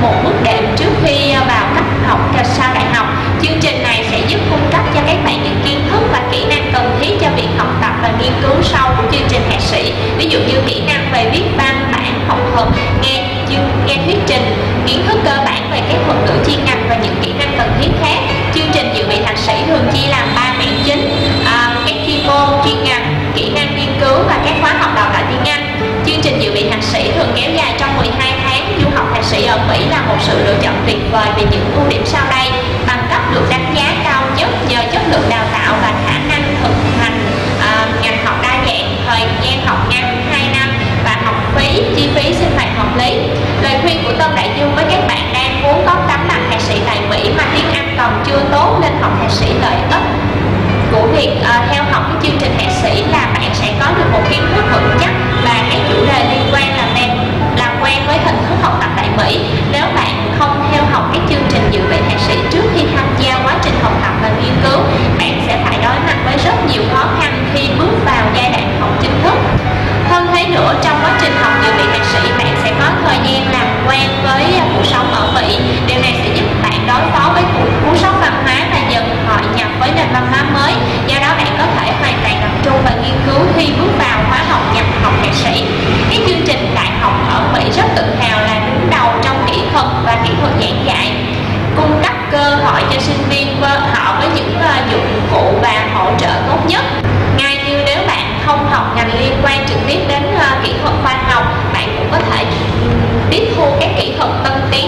một bước đệm trước khi vào cấp học sau đại học. Chương trình này sẽ giúp cung cấp cho các bạn những kiến thức và kỹ năng cần thiết cho việc học tập và nghiên cứu sau của chương trình thạc sĩ. Ví dụ như kỹ năng về viết văn bản, học thuật, nghe thuyết trình, kiến thức cơ bản về các thuật ngữ chuyên ngành và những kỹ năng cần thiết khác. Chương trình dự bị thạc sĩ thường chia làm 3 mảng chính: các chuyên môn, chuyên ngành, kỹ năng nghiên cứu và các khóa học đào tạo tiếng Anh. Chương trình dự bị thạc sĩ thường kéo dài trong 12 tháng. Du học thạc sĩ ở Mỹ là một sự lựa chọn tuyệt vời vì những ưu điểm sau đây: bằng cấp được đánh giá cao nhất nhờ chất lượng đào tạo và khả năng thực hành ngành học đa dạng, thời gian học ngắn 2 năm và học phí, chi phí sinh hoạt hợp lý. Lời khuyên của Tâm Đại Dương với các bạn đang muốn có tấm bằng thạc sĩ tại Mỹ mà tiếng Anh còn chưa tốt nên học thạc sĩ lợi ích của việc theo học cái chương trình thạc sĩ là bạn sẽ có được một kiến thức vững chắc và các chủ đề liên quan làm quen với hình thức học tập tại Mỹ. Nếu bạn không theo học các chương trình dự bị thạc sĩ trước khi tham gia quá trình học tập và nghiên cứu, bạn sẽ phải đối mặt với rất nhiều khó khăn khi bước vào giai đoạn học chính thức. Hơn thế nữa, trong quá trình học dự bị thạc sĩ, bạn sẽ có thời gian làm quen với cuộc sống ở Mỹ. Điều này sẽ giúp bạn đối phó với cú sốc văn hóa và dần hội nhập với nền văn hóa mới. Do đó, bạn có thể hoàn toàn tập trung và nghiên cứu khi bước vào khóa học nhập học thạc sĩ. Các chương trình đại học ở Mỹ rất tự hào là đứng đầu trong kỹ thuật và kỹ thuật giảng dạy, cung cấp cơ hội cho sinh viên họ với những dụng cụ và hỗ trợ tốt nhất. Ngay như nếu bạn không học ngành liên quan trực tiếp đến kỹ thuật khoa học, bạn cũng có thể tiếp thu các kỹ thuật tân tiến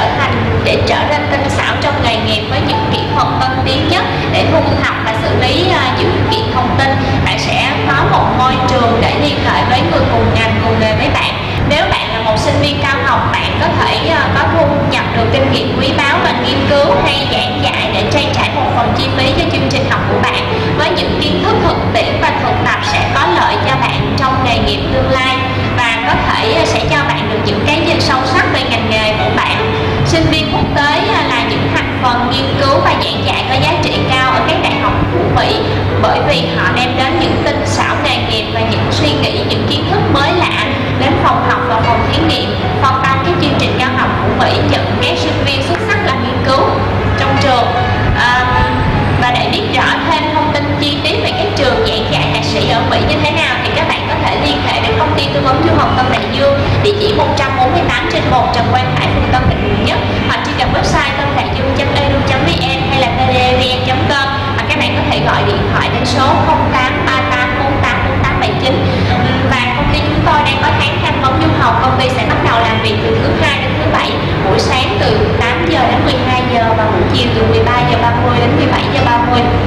để trở nên tinh xảo trong nghề nghiệp với những kỹ thuật tân tiến nhất để thu thập và xử lý dữ kiện thông tin. Bạn sẽ có một môi trường để liên hệ với người cùng ngành cùng nghề với bạn. Nếu bạn là một sinh viên cao học, bạn có thể có thu nhập được kinh nghiệm quý báu và nghiên cứu hay giảng dạy để trang trải một phần chi phí cho chương trình học của bạn. Với những kiến thức thực tiễn và thực tập sẽ có lợi cho bạn trong nghề nghiệp tương lai và có thể sẽ cho bạn được những cái nhìn sâu sắc về ngành nghề của bạn. Sinh viên quốc tế là những thành phần nghiên cứu và giảng dạy có giá trị cao ở các đại học của Mỹ bởi vì họ đem đến những tinh xảo nghề nghiệp và những suy nghĩ, những kiến thức mới lạ đến phòng học và phòng thí nghiệm. Phần đông các chương trình cao học của Mỹ nhận các sinh viên xuất sắc làm nghiên cứu trong trường. Và để biết rõ thêm thông tin chi tiết về các trường giảng dạy thạc sĩ ở Mỹ như thế nào thì các bạn có thể liên hệ đến công ty tư vấn du học Tâm Đại Dương, địa chỉ 148/1 Trần Quang Khải, phường Tân Định, quận Nhất, hoặc truy cập website tamdaiyương.edu.vn hay là tdvn.com, mà các bạn có thể gọi điện thoại đến số 0838484879. Và công ty chúng tôi đang có tháng tham vấn du học. Công ty sẽ bắt đầu làm việc từ thứ Hai đến thứ Bảy, buổi sáng từ 8 giờ đến 12 giờ và buổi chiều từ 13:30 đến 17:30.